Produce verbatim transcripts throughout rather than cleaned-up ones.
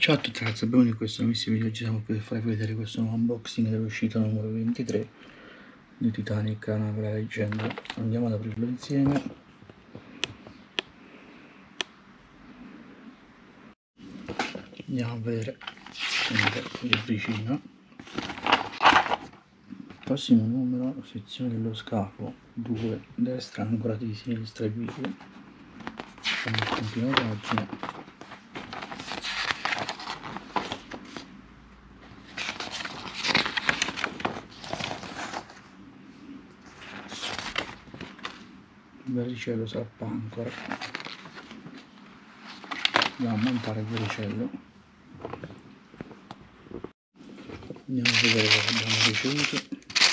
Ciao a tutti ragazzi, benvenuti in questo nuovissimo video. Oggi siamo qui per farvi vedere questo nuovo unboxing dell'uscita numero ventitré di Titanic, la nave della leggenda. Andiamo ad aprirlo insieme. Andiamo a vedere il vicino. Prossimo numero, sezione dello scafo due, destra ancorati di sinistra e video. Facciamo il continua pagina. Il vericello salpancora, andiamo a montare il vericello, andiamo a vedere cosa abbiamo ricevuto.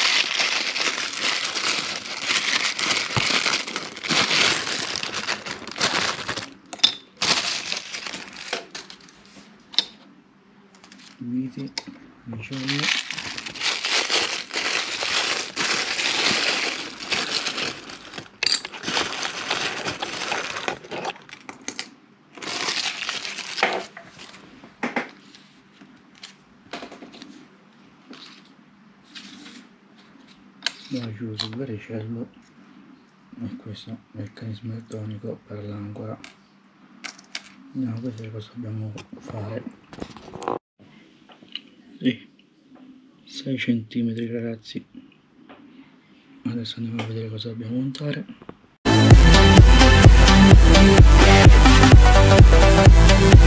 Viti, vericello, abbiamo chiuso il vericello e questo meccanismo elettronico per l'ancora. Andiamo a vedere cosa dobbiamo fare. Sì, sei centimetri ragazzi. Adesso andiamo a vedere cosa dobbiamo montare.